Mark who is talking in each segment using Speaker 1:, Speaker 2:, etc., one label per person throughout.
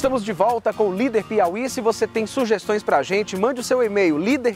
Speaker 1: Estamos de volta com o Líder Piauí. Se você tem sugestões pra gente, mande o seu e-mail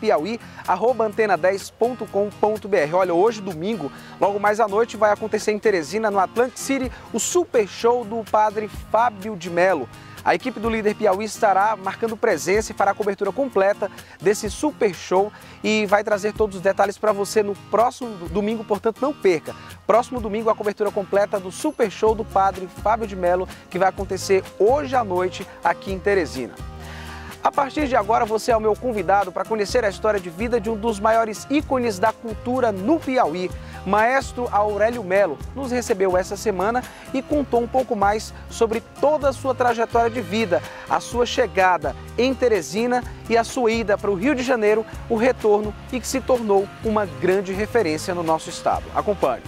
Speaker 1: liderpiauí@antena10.com.br. Olha, hoje, domingo, logo mais à noite, vai acontecer em Teresina, no Atlantic City, o Super Show do Padre Fábio de Mello. A equipe do Líder Piauí estará marcando presença e fará a cobertura completa desse super show e vai trazer todos os detalhes para você no próximo domingo, portanto não perca. Próximo domingo a cobertura completa do super show do Padre Fábio de Mello, que vai acontecer hoje à noite aqui em Teresina. A partir de agora você é o meu convidado para conhecer a história de vida de um dos maiores ícones da cultura no Piauí. Maestro Aurélio Mello nos recebeu essa semana e contou um pouco mais sobre toda a sua trajetória de vida, a sua chegada em Teresina e a sua ida para o Rio de Janeiro, o retorno e que se tornou uma grande referência no nosso estado. Acompanhe.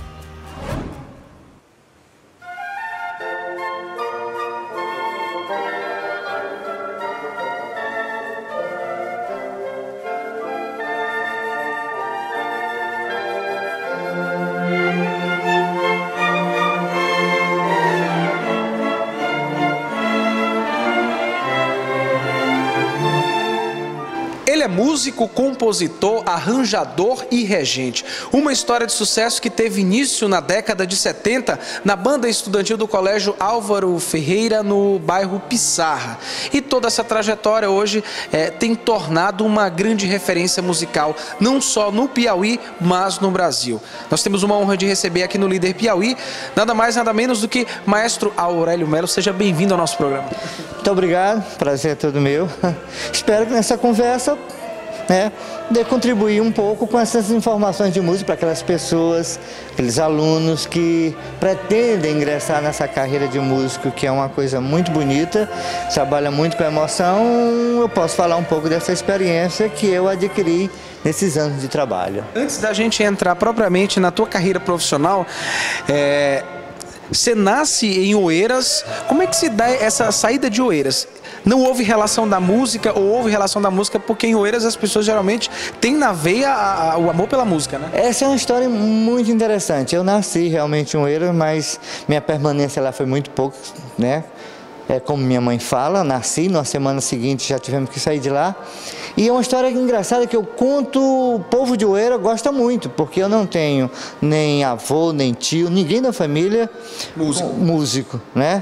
Speaker 1: Ele é músico, compositor, arranjador e regente. Uma história de sucesso que teve início na década de 70 na banda estudantil do Colégio Álvaro Ferreira, no bairro Pissarra. E toda essa trajetória hoje tem tornado uma grande referência musical, não só no Piauí, mas no Brasil. Nós temos uma honra de receber aqui no Líder Piauí, nada mais, nada menos do que Maestro Aurélio Mello. Seja bem-vindo ao nosso programa.
Speaker 2: Muito obrigado, prazer é todo meu. Espero que nessa conversa de contribuir um pouco com essas informações de música para aquelas pessoas, aqueles alunos que pretendem ingressar nessa carreira de músico, que é uma coisa muito bonita, trabalha muito com emoção. Eu posso falar um pouco dessa experiência que eu adquiri nesses anos de trabalho.
Speaker 1: Antes da gente entrar propriamente na tua carreira profissional, você nasce em Oeiras. Como é que se dá essa saída de Oeiras? Não houve relação da música ou houve relação da música porque em Oeiras as pessoas geralmente têm na veia o amor pela música, né?
Speaker 2: Essa é uma história muito interessante. Eu nasci realmente em Oeiras, mas minha permanência lá foi muito pouco, né? Como minha mãe fala, nasci, na semana seguinte já tivemos que sair de lá. E é uma história engraçada que eu conto, o povo de Oeiras gosta muito, porque eu não tenho nem avô, nem tio, ninguém da família músico, né?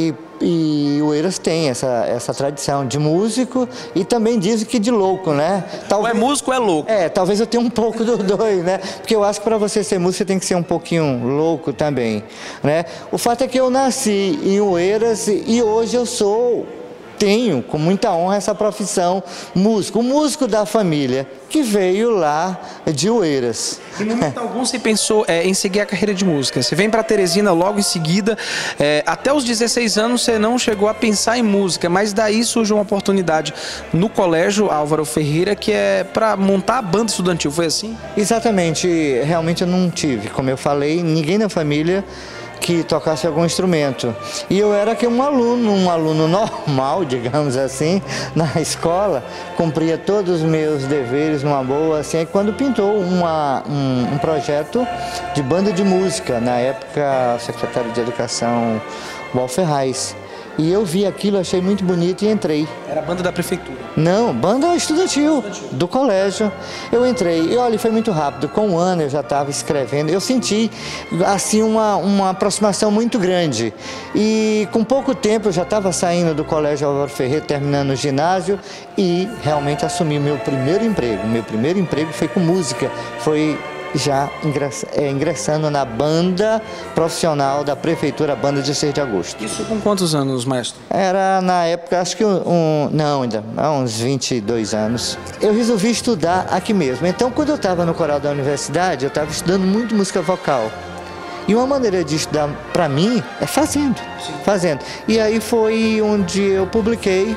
Speaker 2: E Oeiras tem essa tradição de músico e também dizem que de louco, né?
Speaker 1: Talvez, ou é músico ou é louco.
Speaker 2: Talvez eu tenha um pouco dos dois, né? Porque eu acho que para você ser músico você tem que ser um pouquinho louco também, né? O fato é que eu nasci em Oeiras e hoje tenho com muita honra essa profissão músico, o músico da família que veio lá de Oeiras.
Speaker 1: Em momento algum você pensou em seguir a carreira de música? Você vem para Teresina logo em seguida, até os 16 anos você não chegou a pensar em música, mas daí surge uma oportunidade no Colégio Álvaro Ferreira que é para montar a banda estudantil, foi assim?
Speaker 2: Exatamente, realmente eu não tive, como eu falei, ninguém na família que tocasse algum instrumento. E eu era um aluno normal, digamos assim, na escola, cumpria todos os meus deveres numa boa, assim, quando pintou um projeto de banda de música, na época o secretário de Educação, Walter Reis. E eu vi aquilo, achei muito bonito e entrei.
Speaker 1: Era a banda da prefeitura?
Speaker 2: Não, banda estudantil, do colégio. Eu entrei e olha, foi muito rápido. Com um ano eu já estava escrevendo. Eu senti, assim, uma aproximação muito grande. E com pouco tempo eu já estava saindo do Colégio Álvaro Ferreira, terminando o ginásio e realmente assumi o meu primeiro emprego. Meu primeiro emprego foi com música. Foi já ingressando na banda profissional da prefeitura, banda de 6 de agosto.
Speaker 1: Isso com quantos anos, maestro?
Speaker 2: Era na época, acho que ainda há uns 22 anos. Eu resolvi estudar aqui mesmo. Então, quando eu estava no coral da universidade, eu estava estudando muito música vocal. E uma maneira de estudar para mim é fazendo. E aí foi onde eu publiquei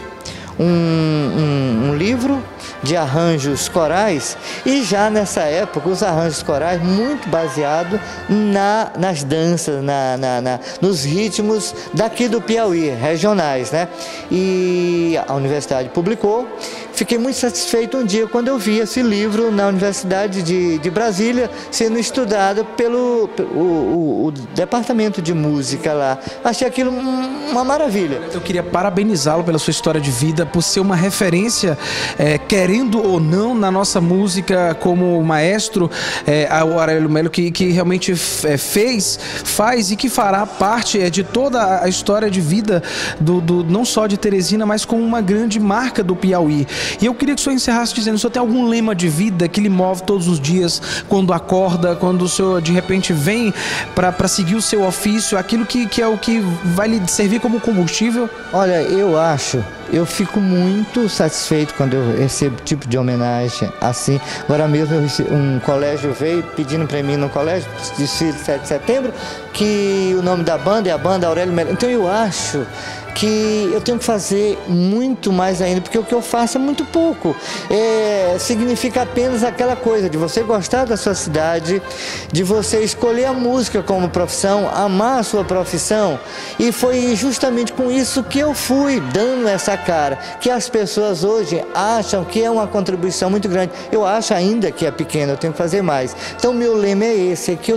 Speaker 2: um livro de arranjos corais, e já nessa época os arranjos corais muito baseado nas danças, nos ritmos daqui do Piauí, regionais, né? E a universidade publicou, fiquei muito satisfeito um dia quando eu vi esse livro na Universidade de Brasília sendo estudado pelo o departamento de música lá. Achei aquilo uma maravilha.
Speaker 1: Eu queria parabenizá-lo pela sua história de vida, por ser uma referência, querendo ou não, na nossa música, como maestro, o Aurélio Melo, que realmente faz e que fará parte de toda a história de vida não só de Teresina, mas como uma grande marca do Piauí. E eu queria que o senhor encerrasse dizendo: o senhor tem algum lema de vida que lhe move todos os dias, quando acorda, quando o senhor de repente vem para seguir o seu ofício, aquilo que é o que vai lhe servir como combustível?
Speaker 2: Olha, eu fico muito satisfeito quando eu recebo tipo de homenagem assim. Agora mesmo um colégio veio pedindo para mim no colégio, desfile 7 de setembro, que o nome da banda é a banda Aurélio Melo. Então eu acho que eu tenho que fazer muito mais ainda, porque o que eu faço é muito pouco. Significa apenas aquela coisa de você gostar da sua cidade, de você escolher a música como profissão, amar a sua profissão, e foi justamente com isso que eu fui dando essa cara, que as pessoas hoje acham que é uma contribuição muito grande. Eu acho ainda que é pequeno, eu tenho que fazer mais. Então meu lema é esse, que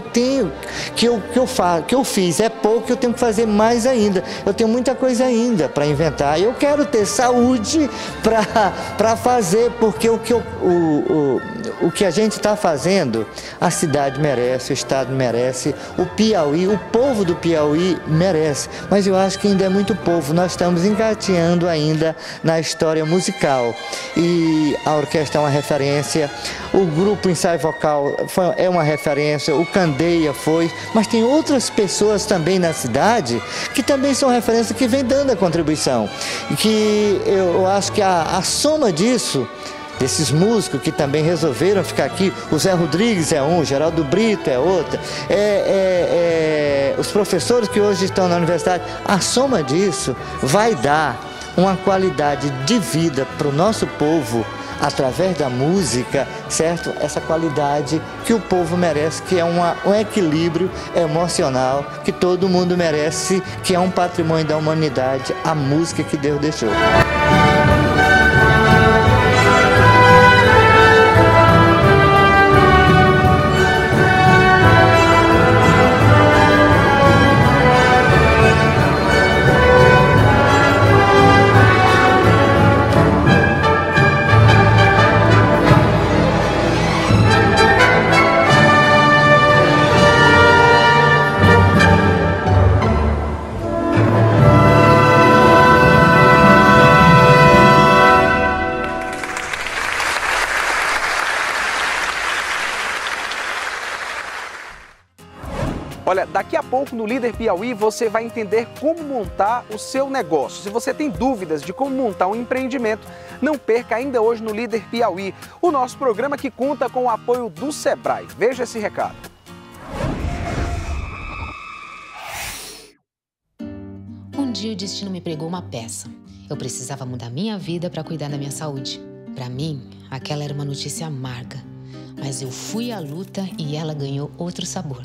Speaker 2: eu fiz é pouco, eu tenho que fazer mais ainda. Eu tenho muita coisa ainda para inventar. Eu quero ter saúde para fazer, porque o que a gente está fazendo, a cidade merece, o estado merece, o Piauí, o povo do Piauí merece. Mas eu acho que ainda é muito povo. Nós estamos engateando ainda na história musical. E a orquestra é uma referência, o grupo Ensaio Vocal é uma referência, o Candeia foi, mas tem outras pessoas também na cidade que também são referências, que vêm dando a contribuição. E que eu acho que a soma disso, desses músicos que também resolveram ficar aqui, o Zé Rodrigues é um, o Geraldo Brito é outro, os professores que hoje estão na universidade, a soma disso vai dar uma qualidade de vida para o nosso povo, através da música, certo? Essa qualidade que o povo merece, que é um equilíbrio emocional que todo mundo merece, que é um patrimônio da humanidade, a música que Deus deixou.
Speaker 1: Olha, daqui a pouco no Líder Piauí você vai entender como montar o seu negócio. Se você tem dúvidas de como montar um empreendimento, não perca ainda hoje no Líder Piauí, o nosso programa que conta com o apoio do Sebrae. Veja esse recado.
Speaker 3: Um dia o destino me pregou uma peça. Eu precisava mudar minha vida para cuidar da minha saúde. Para mim, aquela era uma notícia amarga. Mas eu fui à luta e ela ganhou outro sabor.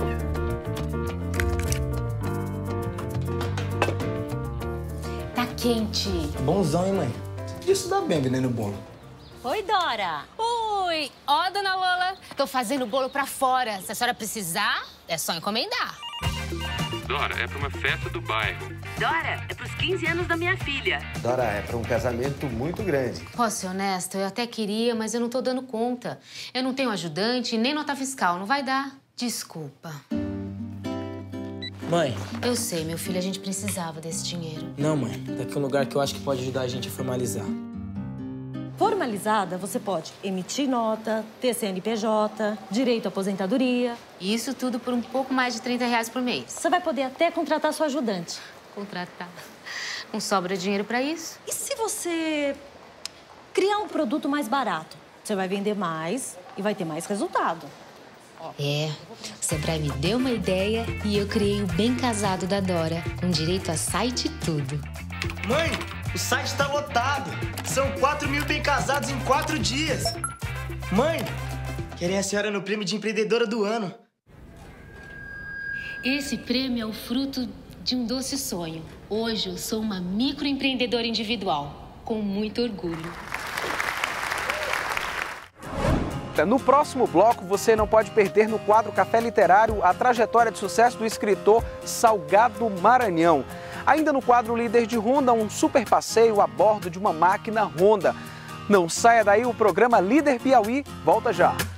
Speaker 3: Tá quente.
Speaker 4: Bonzão, hein, mãe? Você podia estudar bem vendendo bolo.
Speaker 3: Oi, Dora. Oi. Ó, dona Lola. Tô fazendo bolo pra fora. Se a senhora precisar, é só encomendar.
Speaker 5: Dora, é pra uma festa do bairro.
Speaker 6: Dora, é pros 15 anos da minha filha.
Speaker 7: Dora, é pra um casamento muito grande.
Speaker 3: Posso ser honesta? Eu até queria, mas eu não tô dando conta. Eu não tenho ajudante nem nota fiscal. Não vai dar. Desculpa.
Speaker 4: Mãe.
Speaker 3: Eu sei, meu filho, a gente precisava desse dinheiro.
Speaker 4: Não, mãe. Tá aqui um lugar que eu acho que pode ajudar a gente a formalizar.
Speaker 6: Formalizada, você pode emitir nota, ter CNPJ, direito à aposentadoria.
Speaker 3: Isso tudo por um pouco mais de R$30 por mês.
Speaker 6: Você vai poder até contratar sua ajudante.
Speaker 3: Contratar. Não sobra dinheiro pra isso?
Speaker 6: E se você criar um produto mais barato? Você vai vender mais e vai ter mais resultado.
Speaker 3: É, o Sebrae me deu uma ideia e eu criei o Bem Casado da Dora, com direito a site e tudo.
Speaker 8: Mãe, o site tá lotado. São 4.000 bem casados em 4 dias. Mãe, querem a senhora no prêmio de empreendedora do ano.
Speaker 3: Esse prêmio é o fruto de um doce sonho. Hoje eu sou uma microempreendedora individual, com muito orgulho.
Speaker 1: volta. No próximo bloco, você não pode perder no quadro Café Literário a trajetória de sucesso do escritor Salgado Maranhão. Ainda no quadro Líder de Honda, um super passeio a bordo de uma máquina Honda. Não saia daí, o programa Líder Piauí volta já.